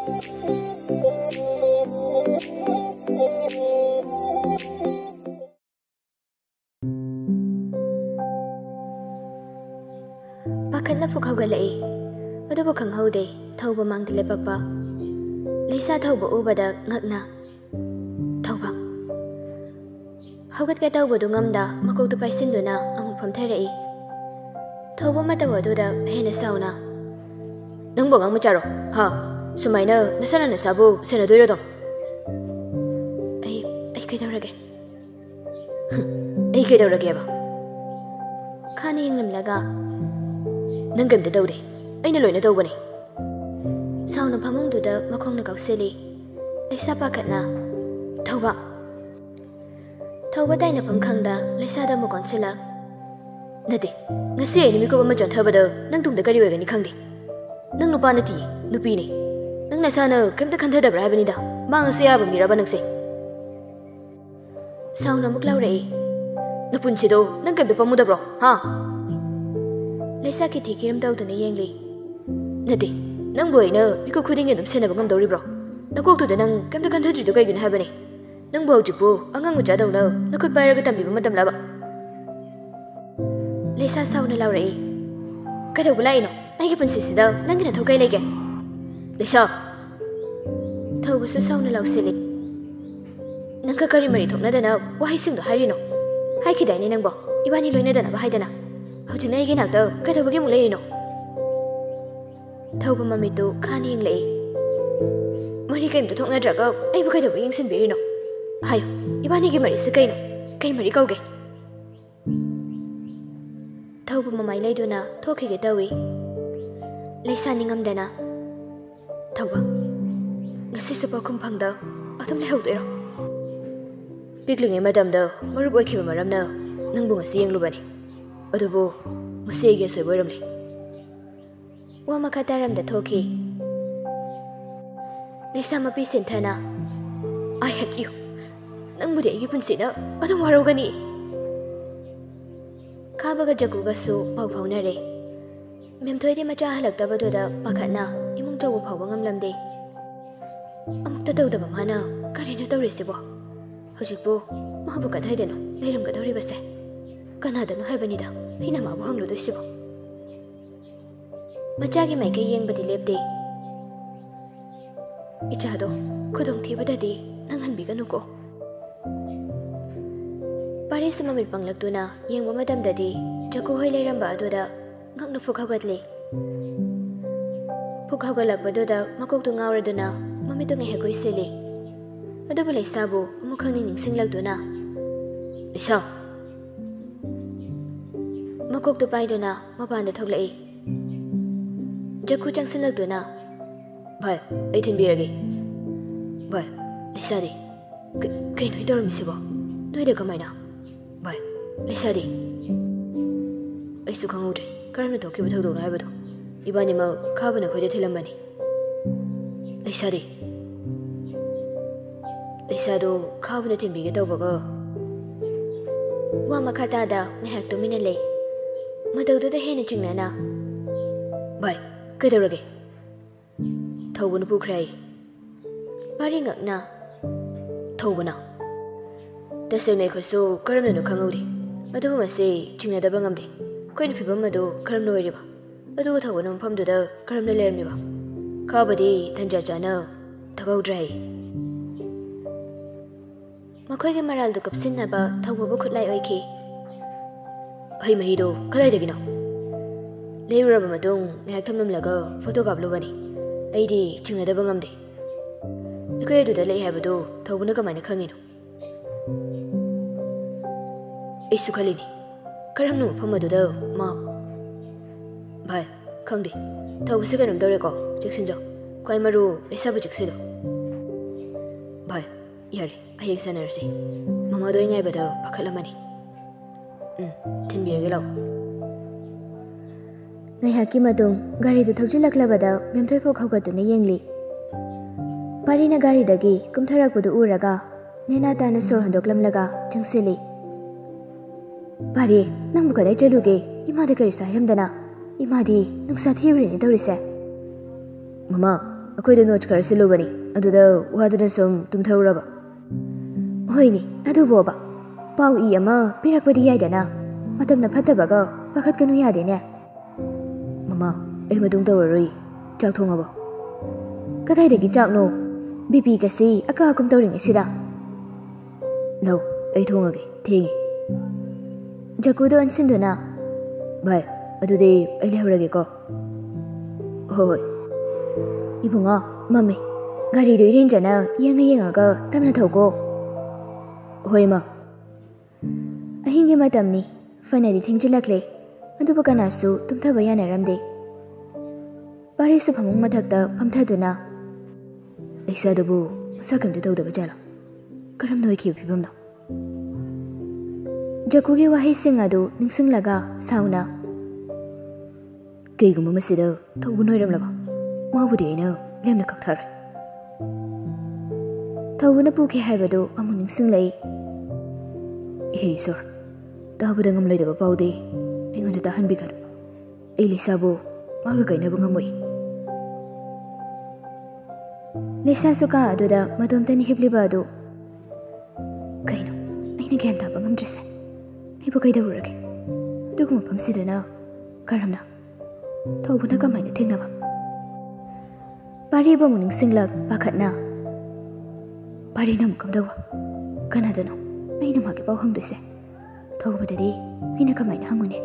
Pakhadna fuk haugalai. Adubu khanghaude thauba mangdi lepakpa. Leisa thauba ubada ngakna. Thauba. Haugat ka tauba du ngamda makoktu paisinduna amuk phamtharai. Thauba matawaduda hena sauna. Nangbo ngang mucharo. Ha. Sumaina nasana nasabu sena doirodom. Ai kaidawrage. Ai kaidawrage ba. Khani yinglamlaga. Nang kam da dawde aina loina dawbani sauna phamungduda makhongna kauseli leisa pakhatna thauba taina phamkhangda leisa da mo konsela nade ngasi ai nimi ko ma chonthabada nang tungda kari wegani khangde nang nupa nati nupi ni nang nasana kamta khanthadabra habani da ma ngasi yaba miraba nangse sauna muklaure nupunsido nang kamta pamudabro ha Leisa ki thikiram tawduna yengli nade nang boina miko khudinge dum senaba ngam dawri bro nakok tu da nang kamta kanthadri do kaiguna habani nang bau jipu angang mucha dawna nakut pairaga tambi matam laba Leisa sauna lawrai kada bulai no ai ki punsi sida nang gina thokai lege Leisa thawba sa sauna lawseli nang ka kari mari thokna dana wahai sing do hari no hai ki dai ni nang bo ibani loina dana ba hai dana Hauji na igin hakta kada bagi mulai no. Thauba mamitu khani yang lei. Mari kaim tu thokna draga ai bukai da bagi sin biri no. Hayo ibani ki mari sakai no. Kai mari kau ge. Thauba mamai lai dona thoki ge dawi. Leisa ningam dana. Thauba. Ngasi sa pakum phangda atum le haudera. Pikling madam da marup oi khiba maram na nangbu ngasi yang lubani. Adubu masige soy boramle wa makataram da thoki Leisa mapi sinthana I hate you nang bude igi punsina adum warogani khabaga jaguga su pau phaunare memthoi macha halakta badoda pakhatna imung tawu phawba ngamlamde amukta tawdaba mana karina tawrisibo hojikbo mahabu kadhaideno leiram gadawri base kanadano haibani da Hina mabu hanglo do sibo Machagi mai kay yeng badi lepde Ichado kudong thibada di nang hanbigan ko Pare sumamil panglagtuna yeng bumadam dadi jago hoy layramba adoda ngakno fukhagatli Fukhagalagbadoda makokto ngawraduna mamito ngay hagoy sili Ado balay sabo umukhang niningsing lagduna Leisa Makok tu pai dona mapanda thoklai Jakku changsilak dona Bhai ai thinbirage Bhai Leisa di kai noi doram sibo noi da kamaina Bhai Leisa di ai su khangudre karamna thokki ba thodona haibado ibani ma khabana khoide thilambani Leisa di Leisa do khabana thinbige tawbaga wa makhata da ngahak tumina lei Madawda hena chingnana Bhai kaidawrage Thawbana pukrai Pari ngakna Thawbana Tasawne khosu karamna no khangawdi Adubu masi chingnadaba ngamde Koina phibam adu karamna oiriba Adubu thawbana maphamduda karamna leramiba Khabadi tanja chana thagawdrai Makhoige maraldu kapsinnaba thawbabu khutlai oiki Hai mahido kalai dagino Leiraba madung ngayak thamlamlaga photo kaplubani Aidi chingadaba ngamde Nakoy aduda lai habado thawbana kamaina khangino Aisu khalini karamnu mafam aduda ma Bhai khangde thawbasi kanam dawreko chiksinjo Kwai maru leisabu chiksido Bhai yare ayeng sanarasi Mamado ingai bada pakhalamani Thinbirage law Ngaihaki madung gari du thokjilaklabada memthoi fok haugatuna yengli Parina gari dagi kumtharakpudu uraga nena tana sor handoklamlaga changsili Pari nang bukadai chaluge imada kari sairamdana imadi nungsa thiwri ni dawrise Mama ꯑꯩꯈꯣꯏꯗ notes ꯈꯔ ꯁꯤꯜꯂꯨꯕꯅꯤ ꯑꯗꯨꯗ ꯋꯥꯗꯨꯅ ꯁꯨꯝ ꯇꯨꯝꯊꯔꯨꯔꯕ ꯍꯣꯏꯅꯦ ꯑꯗꯨꯕꯣꯕ ꯄꯥꯎ ꯏ ꯑꯃ ꯄꯤꯔꯛꯄꯗꯤ ꯌꯥꯏꯗꯅ ꯃꯇꯝꯅ ꯐꯠꯇꯕꯒ ꯄꯥꯈꯠꯀꯅꯨ ꯌꯥꯗꯦꯅꯦ ꯃꯃꯥ ꯑꯩ ꯃꯇꯨꯡ ꯇꯧꯔꯔꯣꯏ ꯆꯥꯛ ꯊꯣꯡꯉꯕ ꯀꯗꯥꯏꯗꯒꯤ ꯆꯥꯛꯅꯣ ꯕꯤꯄꯤ ꯒꯁꯤ ꯑꯀꯥ ꯑꯀꯨꯝ ꯇꯧꯔꯤꯉꯩꯁꯤꯗ ꯂꯧ ꯑꯩ ꯊꯣꯡꯉꯒꯦ ꯊꯦꯡꯉꯦ ꯖꯀꯨꯗꯣ ꯑꯟꯁꯤꯟꯗꯨꯅ ꯚꯥꯏ ꯑꯗꯨꯗꯤ ꯑꯩ ꯂꯩꯍꯧꯔꯒꯦꯀꯣ ꯍꯣꯏ 이붕아 ꯃꯝꯃꯤ ꯒꯥꯔꯤꯗꯣ ꯏꯔꯦꯟꯖꯅ ꯌꯦꯡꯉꯒ ꯇꯞꯅ ꯊꯧꯀꯣ ꯍꯣꯏ ꯃꯥ ꯑꯍꯤꯡꯒꯤ ꯃꯇꯝꯅꯤ ꯐꯅꯗꯤ ꯊꯦꯡꯖꯤꯜꯂꯛꯂꯦ ꯑꯗꯨꯕꯨ ꯀꯅꯥꯁꯨ ꯇꯨꯝꯊꯕ ꯌꯥꯅꯔꯝꯗꯦ ꯄꯥꯔꯤꯁꯨ ꯐꯃꯨꯡ ꯃꯊꯛꯇ ꯐꯝꯊꯗꯨꯅ ꯂꯩꯁꯥꯗꯨꯕꯨ ꯃꯁꯥ ꯀꯩꯝꯇ ꯇꯧꯗꯕ ꯖꯥꯠꯂꯣ ꯀꯔꯝꯅ ꯑꯣꯏꯈꯤꯕ ꯐꯤꯕꯝꯅꯣ ꯖꯀꯨꯒꯤ ꯋꯥꯍꯩꯁꯤꯡ ꯑꯗꯨ ꯅꯤꯡꯁꯤꯡꯂꯒ ꯁꯥꯎꯅ ꯀꯩꯒꯨꯝꯕ ꯃꯁꯤꯗ ꯊꯧꯕ ꯅꯣꯏꯔꯝꯂꯕ ꯃꯥꯕꯨꯗꯤ ꯑꯩꯅ ꯂꯦꯝꯅ ꯀꯛꯊꯔꯣꯏ ꯊꯧꯕꯅ ꯄꯨꯈꯤ ꯍꯥꯏꯕꯗꯨ ꯑꯃꯨꯛ ꯅꯤꯡꯁꯤꯡꯂꯛꯏ ꯏꯍꯦ ꯏꯁꯣꯔ ꯇꯥꯕꯗ ꯉꯝꯂꯣꯏꯗꯕ ꯄꯥꯎꯗꯤ ꯑꯩꯉꯣꯟꯗ ꯇꯥꯍꯟꯕꯤꯒꯅꯨ ꯑꯩ ꯂꯩꯁꯥꯕꯨ ꯃꯥꯒ ꯀꯥꯏꯅꯕ ꯉꯝꯃꯣꯏ ꯂꯩꯁꯥꯁꯨ ꯀꯥ ꯑꯗꯨꯗ ꯃꯇꯣꯝꯇꯅꯤ ꯍꯤꯞꯂꯤꯕ ꯑꯗꯨ ꯀꯩꯅꯣ ꯑꯩꯅ ꯒ꯭ꯌꯥꯟ ꯇꯥꯕ ꯉꯝꯗ꯭ꯔꯤꯁꯦ ꯑꯩꯕꯨ ꯀꯩꯗꯧꯔꯒꯦ ꯑꯗꯨꯒ ꯃꯐꯝꯁꯤꯗꯅ ꯀꯔꯝꯅ ꯊꯧꯕꯅ ꯀꯃꯥꯏꯅ ꯊꯦꯡꯅꯕ ꯄꯥꯔꯤꯕ ꯑꯃꯨꯛ ꯅꯤꯡꯁꯤꯡꯂꯛ ꯄꯥꯈꯠꯅ ꯄꯥꯔꯤꯅ ꯑꯃꯨꯛ ꯀꯝꯗꯧꯕ ꯀꯅꯥꯗꯅꯣ ꯑꯩꯅ ꯃꯥꯒꯤ ꯄꯥꯎ ꯍꯪꯗꯣꯏꯁꯦ ꯊꯧꯕꯗꯗꯤ ꯑꯩꯅ ꯀꯃꯥꯏꯅ ꯍꯪꯉꯨꯅꯤ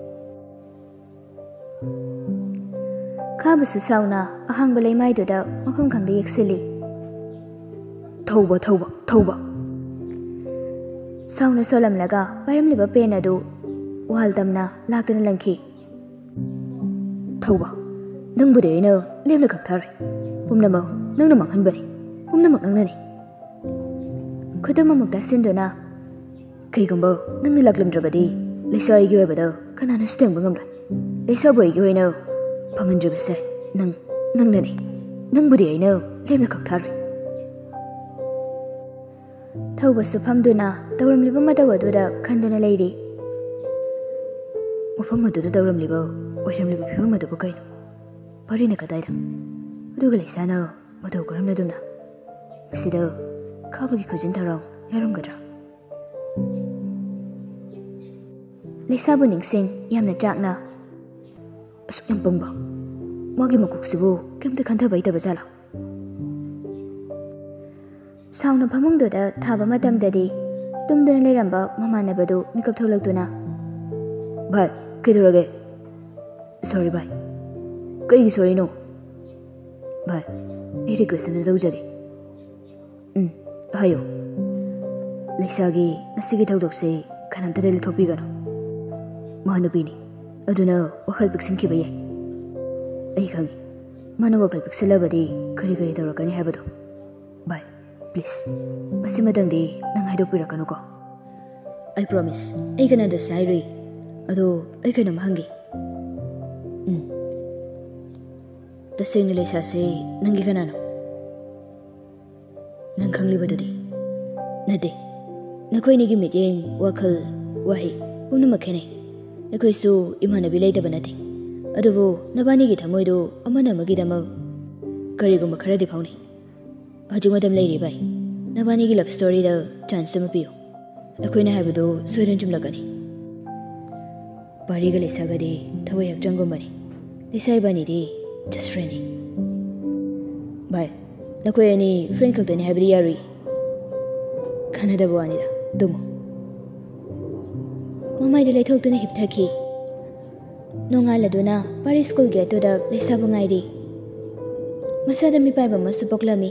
ꯈꯥꯕꯁꯨ ꯁꯥꯎꯅ ꯑꯍꯥꯡꯕ ꯂꯩꯃꯥꯏꯗꯨꯗ ꯃꯐꯝ ꯈꯪꯗ ꯌꯦꯛꯁꯤꯜꯂꯤ ꯊꯧꯕ ꯁꯥꯎꯅ ꯁꯣꯜꯂꯝꯂꯒ ꯄꯥꯏꯔꯝꯂꯤꯕ ꯄꯦꯟ ꯑꯗු ꯋꯥꯜ ꯇꯝꯅ ꯂꯥꯛꯇꯨꯅ ꯂꯪꯈꯤ ꯊꯧꯕ ꯅꯪꯕꯨꯗꯤ ꯑꯩꯅ ꯂꯦꯝꯅ ꯀꯛꯊꯔꯣꯏ ꯄꯨꯝꯅꯃꯛ ꯅꯪꯅ ꯃꯥꯡꯍꯟꯕꯅꯤ ꯄꯨꯝꯅꯃꯛ ꯅꯪꯅꯅꯤ ꯈꯨꯗꯝ ꯑꯃꯨꯛ ꯇꯥꯁꯤꯟꯗꯨꯅ ꯀꯩꯒꯨꯝꯕ ꯅꯪꯅ ꯂꯥꯛꯂꯝꯗ꯭ꯔꯕꯗꯤ ꯂꯩꯁꯥ ꯑꯩꯒꯤ ꯑꯣꯏꯕꯗ ꯀꯅꯥꯅꯁꯨ ꯇꯦꯡꯕ ꯉꯝꯂꯣꯏ ꯂꯩꯁꯥꯕꯨ ꯑꯩꯒꯤ ꯑꯣꯏꯅ ꯐꯪꯍꯟꯗ꯭ꯔꯤꯕꯁꯦ ꯅꯪꯅꯅꯤ ꯅꯪꯕꯨꯗꯤ ꯑꯩꯅ ꯂꯦꯝꯅ ꯀꯛꯊꯔꯣꯏ ꯊꯧꯕꯁꯨ ꯐꯝꯗꯨꯅ ꯇꯧꯔꯝꯂꯤꯕ ꯃꯇꯧ ꯑꯗꯨꯗ ꯈꯟꯗꯨꯅ ꯂꯩꯔꯤ ꯃꯐꯝ ꯑꯗꯨꯗ ꯇꯧꯔꯝꯂꯤꯕ ꯑꯣꯏꯔꯝꯂꯤꯕ ꯐꯤꯕꯝ ꯑꯗꯨꯕꯨ ꯀꯩꯅꯣ ꯄꯥꯔꯤꯅ ꯀꯗꯥꯏꯗ ꯑꯗꯨꯒ ꯂꯩꯁꯥꯅ ꯃꯇꯧ ꯀꯔꯝꯅꯗꯨꯅ ꯃꯁꯤꯗ ꯈꯥꯕꯒꯤ ꯈꯨꯖꯤꯟ ꯊꯧꯔꯥꯡ ꯌꯥꯎꯔꯝꯒꯗ꯭ꯔꯥ ꯂꯩꯁꯥꯕꯨ ꯅꯤꯡꯁꯤꯡ ꯌꯥꯝꯅ ꯆꯥꯛꯅ ꯑꯁꯨꯛ ꯌꯥꯝ ꯄꯪꯕ ꯃꯥꯒꯤ ꯃꯀꯣꯛꯁꯤꯕꯨ ꯀꯩꯝꯇ ꯈꯟꯊꯕ ꯍꯩꯇꯕ ꯖꯥꯠꯂꯥ ꯁꯥꯎꯅ ꯐꯃꯨꯡꯗꯨꯗ ꯊꯥꯕ ꯃꯇꯝꯗꯗꯤ ꯇꯨꯝꯗꯨꯅ ꯂꯩꯔꯝꯕ ꯃꯃꯥꯟꯅꯕꯗꯨ ꯃꯤꯀꯞ ꯊꯣꯛꯂꯛꯇꯨꯅ ꯚꯥꯏ ꯀꯩꯗꯧꯔꯒꯦ ꯁꯣꯔꯤ ꯚꯥꯏ ꯀꯩꯒꯤ ꯁꯣꯔꯤꯅꯣ ꯚꯥꯏ ꯑꯩ ꯔꯤꯀ꯭ꯋꯦꯁ ꯑꯃ ꯇꯧꯖꯒꯦ ꯍꯥꯏꯌꯣ ꯂꯩꯁꯥꯒꯤ ꯉꯁꯤꯒꯤ ꯊꯧꯗꯣꯛꯁꯦ ꯀꯅꯥꯝꯇꯗ ꯂꯤꯊꯣꯛꯄꯤꯒꯅꯨ ꯃꯥ ꯅꯨꯄꯤꯅꯤ ꯑꯗꯨꯅ ꯋꯥꯈꯜ ꯄꯤꯛꯁꯤꯟꯈꯤꯕ ꯌꯥꯏ ꯑꯩ ꯈꯪꯉꯤ ꯃꯥꯅ ꯋꯥꯈꯜ ꯄꯤꯛꯁꯤꯜꯂꯕꯗꯤ ꯀꯔꯤ ꯇꯧꯔꯛꯀꯅꯤ ꯍꯥꯏꯕꯗꯣ ꯚꯥꯏ ꯄ꯭ꯂꯤꯖ ꯃꯁꯤꯃꯇꯪꯗꯤ ꯅꯪ ꯍꯥꯏꯗꯣꯛꯄꯤꯔꯛꯀꯅꯨꯀꯣ ꯑꯩ ꯄ꯭ꯔꯣꯃꯤꯁ ꯑꯩ ꯀꯅꯥꯗꯁꯨ ꯍꯥꯏꯔꯨꯏ ꯑꯗꯣ ꯑꯩ ꯀꯩꯅꯣꯝ ꯍꯪꯒꯦ तसेंग लेसा से नंगी कनानो नंग खंगलिबदुदी नदे नखोइनिगी मिटिंग वखल वही पुनु मखेने नखोइसु इमानबी लेदब नदे अदुबो नबानिगी थमोइदो अमन अमगी दम करिगुम खरदि फाउनी हजु मदम लेरि बाई नबानिगी लव स्टोरी द चांस अम पियो अखोइना हाबदो सोइदन जुमलगनी पारिगा लेसागदि थवै हक्चंगुमबनी लेसाइबानिदि just friend bye nakoi ani friend khakta ni habri yari khana da bawani da dumo mamai de leithok tuna hipthaki nonga laduna Paris school gate to da lesa bangai ri masa da mi pai ba masu poklami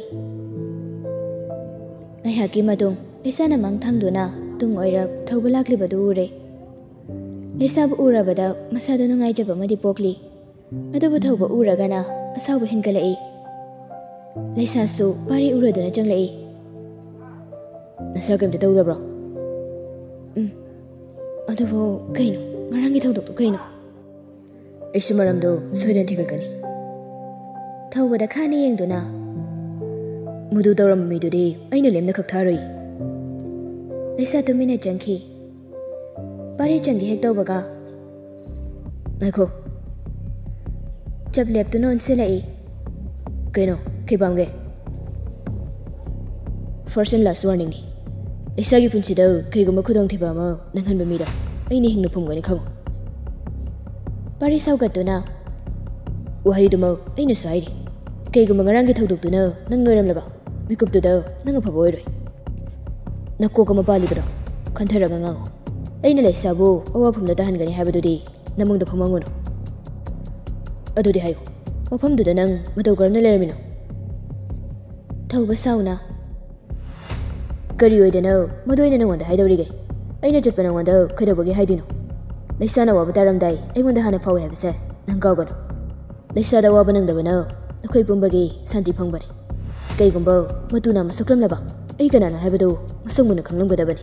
ai haki madung lesa na mang thang duna tung oirak thaubalakli badu ure lesa bu ura bada masa da nungai jaba madi pokli अदुबु थौबा उरगना असाबु हिनगलई लैसासु पारी उरदना चंगलई नसा केमते तौदब्रो अदुबु कइनो ngaraंगी थौदोक कइनो एसु मरमदो सोइदन थिगकनी थौबदा खानी येंगदुना मुदु तौरम मिदुदि अइना Lemna खकथारoi लैसा तुमिना चंखी पारी चंगी हेक तौबगा नाखो जब लेप तो known से लाई कहीं Kibamge. First and last warning. Isagi punsida kaiguma khudong thibama nanghan bamida. Ai ni hingna phumgani kham. Pari saugatuna. Wahai dumo ai na sairi. Kaiguma ngarang gi thoduk tuna nang noiram laba. Mikup tu da nang phabo iroi. Nakko kama pali bada. Kantharaga ngango. Ai na laisabu awa phumda dahan gani habadudi namungda phamanguno. Adudi hayo. Mafamduda nang matau karna leramino. Thauba sauna. Kari oidana madoina nangwanda haidawrige. Aina chatpa nangwanda khaidawbagi haidino. Laisana waba taramdai aingwanda hana phawe habase nang kawgano. Laisada waba nangdabana akhoi pumbagi santi phangbani. Kaigumba matuna masuklamlaba ai kanana haibadu masungmuna khanglamgadabani.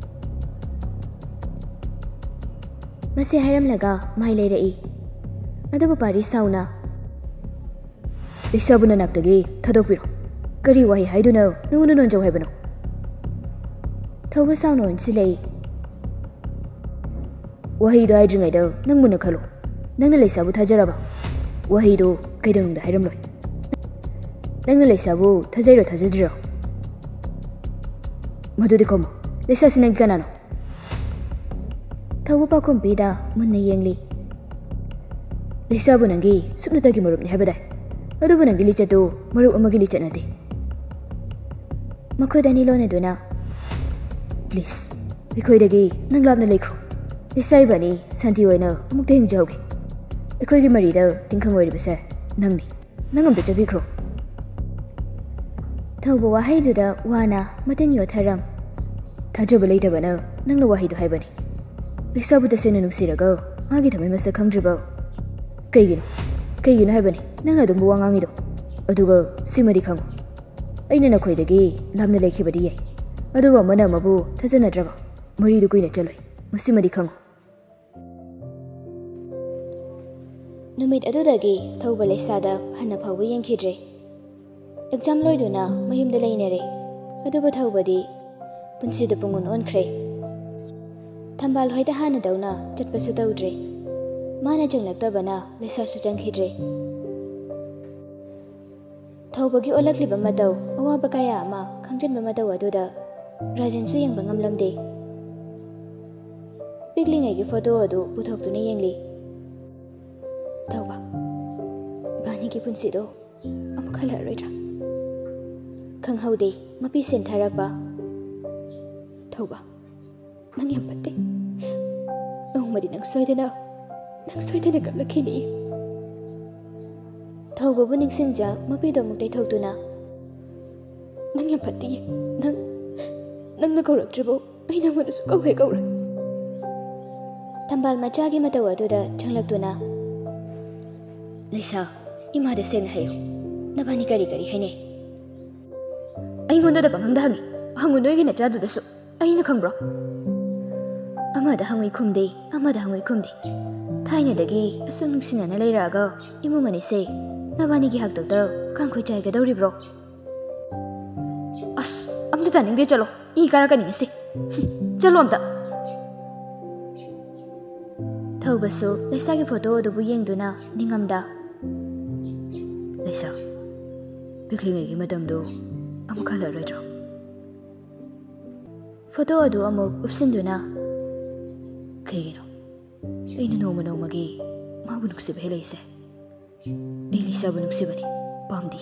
Masi hairamlaga mai leirai. Adabu pari sauna. Laisabuna naktagi thadokpiro. Kari wahi haiduna nunguna nonjaw haibano. Thauba sauna onsilei. Wahi do haidringai do nangmuna khalo. Nangna laisabu thajaraba. Wahi do kaidanungda hairamloi. Nangna laisabu thajairo thajadriro. Madudi komo. Laisasi nang kanano. Thauba pakompida munna yengli. Laisabu nangi supnatagi marupni haibadai. Adubu nangi lichatu marup amagi lichatnadi. Makodani lona duna. Please, bikoidagi nanglapna laikro. Laisai santi oina amukta hingjaugi. Ekoigi marida tingkhang oiribase nangni. Nangamda chabikro. Thauba wahaiduda wana maten yotharam. Thajaba leitabana nangna wahidu haibani. Laisabu tasena nungsiraga magi thamai masa khangdriba. Kaigino haibani nangna dumbu wangangido. Aduga simadi khango. Aina nakhoidagi lamna laikhibadi yai. Aduga mana mabu thajana draba. Maridu kuina chaloi. Masimadi khango. Numit adudagi thauba laisada hana phawu yengkhidre. Exam loiduna mayumda leinare. Aduba thaubadi punsida pungun onkhre. Thambal hoida hana dauna chatpasu daudre. Mana janglaktabana laisasu jangkhidre. Thaubagi olakliba matau awaba kaya ama khangjanba matau aduda Rajansu yengba ngamlamde. Piklingai gi photo adu puthoktuna yengli. Thauba bani gi punsido amukhala roidra. Khanghaude mapi sen tharakba. Thauba nang yam patte. Nongmadi nang soidana kaplakhini. Thauba bu ningsingja mapi do muktai thoktuna. Nang yam patte nang na kauraktribo aina manasu kauhe kaura. Thambal machagi matau aduda changlaktuna. Laisa imada sena hayo. Nabani kari haine. Aingonda da panghangda hangi. Hangu noigi na chadu dasu. Aina khangbro. Amada hangui khumde. Thaina dagi asung nungsina na leiraga imungani se. Nabani gi hakdokta kangkhoi chaiga dauribro. As amda taningde chalo. I karakani ngasi. Chalo amda. Thaubasu laisagi photo adubu yengduna ningamda. Laisa piklingai gi madamdo amukhala roidro. Photo adu amuk upsinduna. Kaigino aina nomagi mabu nuksiba helaise. Ai laisabu nuksibani pamdi.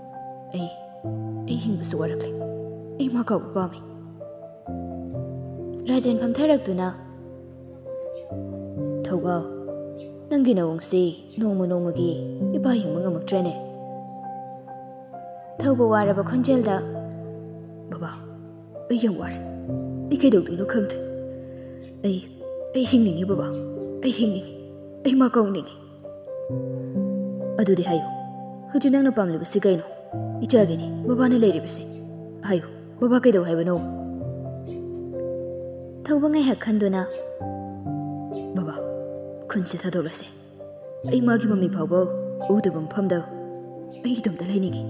Ai hingbasu warakle. Ai makabu pami. Rajan pamtharaktuna. Thauba nangi nawongsi nomagi iba hingba ngamaktrene. Thauba waraba khonjelda. Baba ai yang war. Ai kaidogdino khangtre. Ai hingningi baba. Ai makongningi. Adudi hayo. Huju nangna pamlibasi kaino. Ichagini baba na leiribasi. Hayo. Baba kaidog haibano. Thauba ngai hakhanduna. Baba khunse thadolase. Ai magi mami phawbo udabam phamda. Ai domda lainingi.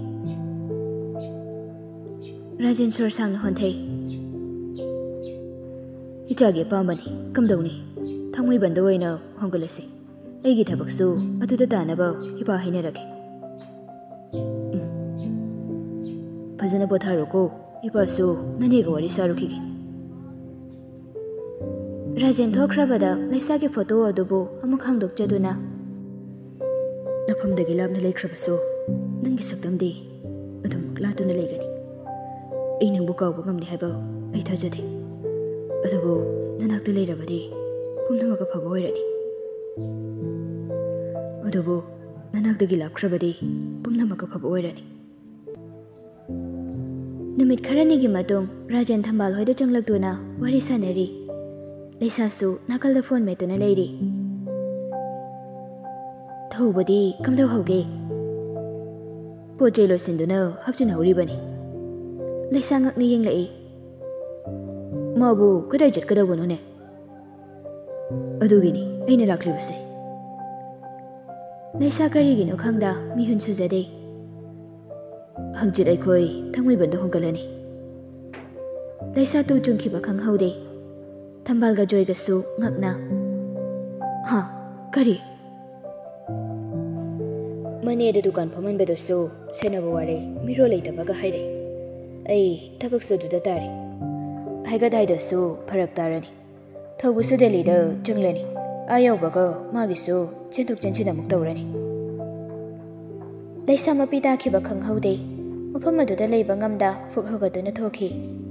Rajan sor sang honthei. Ichagi pamani kamdawni. Thangmai banda oina hongalase. Aigi thabaksu aduda tanaba iba hainarage. फजन पोथारोको इपासु ननेगा वारी सारुखिगे Rajen थोख्रबदा लैसागी photo अदुबो अमुक हांदोकजदुना नफमदगी लाबना लेख्रबसु नंगी सक्तमदि अदुमक लातुना लेगनी ऐ नंबु कावबो ngamni हाइबा ऐ थाजदे अदुबो ननाक्ता लेरबदि पुमनमक फबो ओइरनि अदुबो ननाक्तगी लाख्रबदि पुमनमक फबो ओइरनि नुमित खरनिगी मतुंग राजेन थंबाल होइदा चंगलक्तुना वारी सानरी लैसासु नाकलदा phone मेतुना लेरी थौबदि कमदौ हौगे पोचे लोसिंदुना हपचिन हौरिबनि लैसा ngakni yenglai माबु कदाय जटकदबोनोने अदुगिनी अइना लाख्लिबसे लैसा करिगिनो खंगदा मिहुन सुजदे हंजित अखोय थंगमैबंद होंगलनी लैसा तु चुंखिबा खंगहौदे थंबालगा जोयगसु ngakna हा करी मने दे दुकान फमनबदसु सेनबो वारे मिरो लेतबगा हाइरे ऐ थबकसु दुदा तारे हाइगदाइदसु फरक तारनी थौबुसु दिल्लीदा चंगलनी आयौबगा मागिसु चेंथोक चेंचिन अमुक तौरनी लैसा मपि ताखिबा खंगहौदे मफम अदुदा लेबा ngamदा फुक हगदुना थोखि